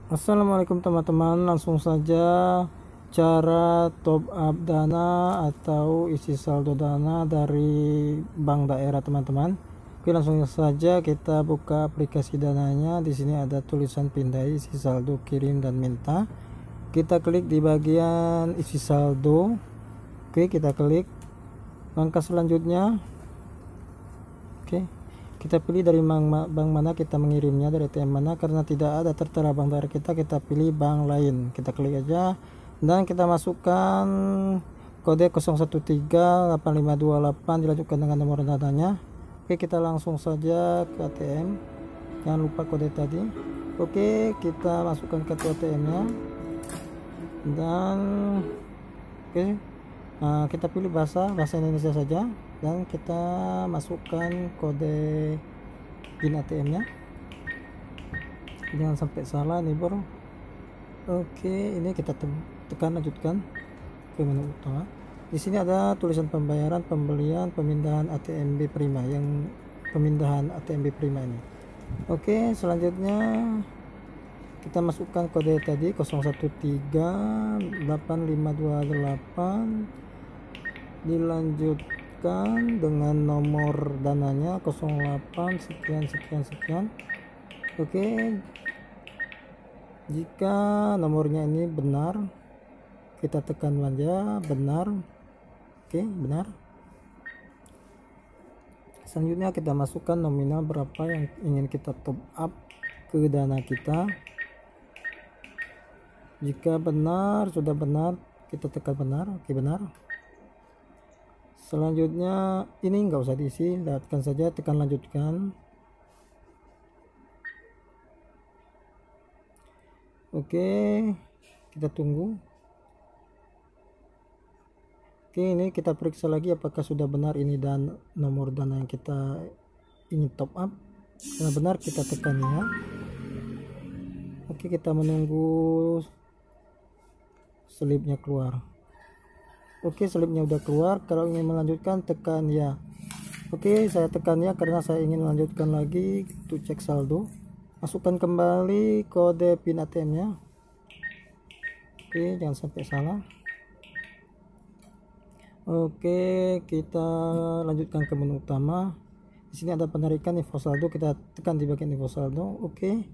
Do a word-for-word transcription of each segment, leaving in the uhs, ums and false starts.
Assalamualaikum teman-teman, langsung saja cara top up dana atau isi saldo dana dari bank daerah teman-teman. Oke, langsung saja kita buka aplikasi dananya. Di sini ada tulisan pindai, isi saldo, kirim dan minta. Kita klik di bagian isi saldo. Oke, kita klik. Langkah selanjutnya, oke, kita pilih dari bank, bank mana kita mengirimnya, dari A T M mana. Karena tidak ada tertera bank daerah kita, kita pilih bank lain. Kita klik aja dan kita masukkan kode nol satu tiga delapan lima dua delapan dilanjutkan dengan nomor dananya. Oke, kita langsung saja ke A T M, jangan lupa kode tadi. Oke, kita masukkan kartu A T M nya dan oke, nah, kita pilih bahasa bahasa Indonesia saja dan kita masukkan kode PIN A T M nya, jangan sampai salah nih bro. Oke, ini kita tekan lanjutkan ke menu utama. Di sini ada tulisan pembayaran, pembelian, pemindahan A T M B Prima, yang pemindahan A T M B Prima ini. Oke, selanjutnya kita masukkan kode tadi nol satu tiga delapan lima dua delapan dilanjutkan dengan nomor dananya nol delapan sekian sekian sekian. Oke, jika nomornya ini benar, kita tekan aja benar. Oke, benar. Selanjutnya kita masukkan nominal berapa yang ingin kita top up ke dana kita. Jika benar, sudah benar, kita tekan benar. Oke, benar. Selanjutnya ini nggak usah diisi, lihatkan saja, tekan lanjutkan. Oke, kita tunggu. Oke, ini kita periksa lagi apakah sudah benar ini dan nomor dana yang kita ingin top up. Karena benar, kita tekan ya. Oke, kita menunggu slipnya keluar. Oke, slipnya udah keluar. Kalau ingin melanjutkan, tekan ya. Oke, saya tekan ya karena saya ingin melanjutkan lagi untuk cek saldo. Masukkan kembali kode PIN A T M nya. Oke, jangan sampai salah. Oke, kita lanjutkan ke menu utama. Di sini ada penarikan info saldo, kita tekan di bagian info saldo. Oke,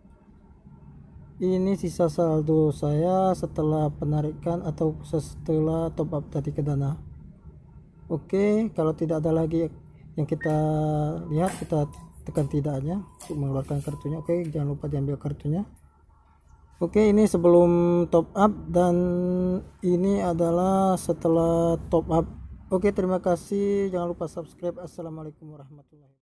ini sisa saldo saya setelah penarikan atau setelah top up tadi ke dana. Oke, kalau tidak ada lagi yang kita lihat, kita tekan tidak aja untuk mengeluarkan kartunya. Oke, jangan lupa diambil kartunya. Oke, ini sebelum top up dan ini adalah setelah top up. Oke, terima kasih, jangan lupa subscribe. Assalamualaikum warahmatullahi wabarakatuh.